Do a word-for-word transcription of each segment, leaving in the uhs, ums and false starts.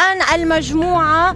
الآن المجموعة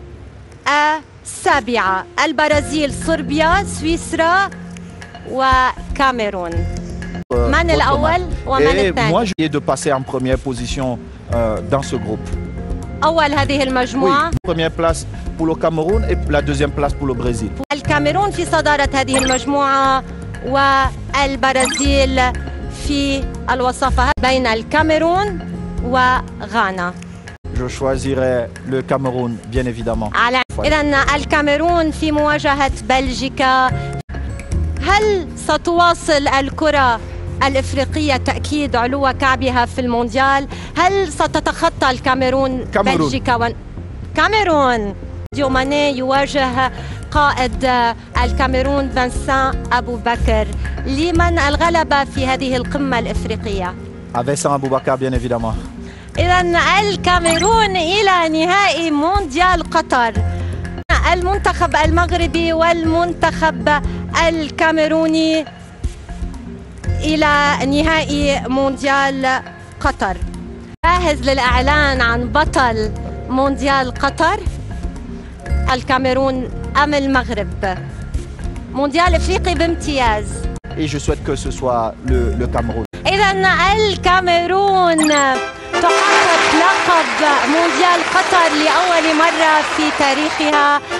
السابعة، البرازيل، صربيا، سويسرا وكاميرون. من الأول ومن الثاني؟ Moi, j'ai de passer en première position euh, dans ce groupe. أول هذه المجموعة. Oui, première place pour le Cameroun et la deuxième place pour le Brésil. الكاميرون في صدارة هذه المجموعة والبرازيل في الوصفة بين الكاميرون وغانا. Je choisirai le Cameroun, bien évidemment. إذن الكاميرون في مواجهة بلجيكا. هل ستواصل الكرة الإفريقية تأكيد علو كعبها في المونديال؟ هل ستتخطى الكاميرون كاميرون. بلجيكا و... كاميرون. ساديو ماني يواجه قائد الكاميرون فانسان أبو بكر. لمن الغلبة في هذه القمة الإفريقية؟ Vincent Aboubakar, bien évidemment. إذن الكاميرون إلى نهائي مونديال قطر. المنتخب المغربي والمنتخب الكاميروني إلى نهائي مونديال قطر. جاهز للإعلان عن بطل مونديال قطر؟ الكاميرون أم المغرب؟ مونديال إفريقي بامتياز. Et je souhaite que ce soit le, le Cameroun. إذن الكاميرون تحقق لقب مونديال قطر لأول مرة في تاريخها.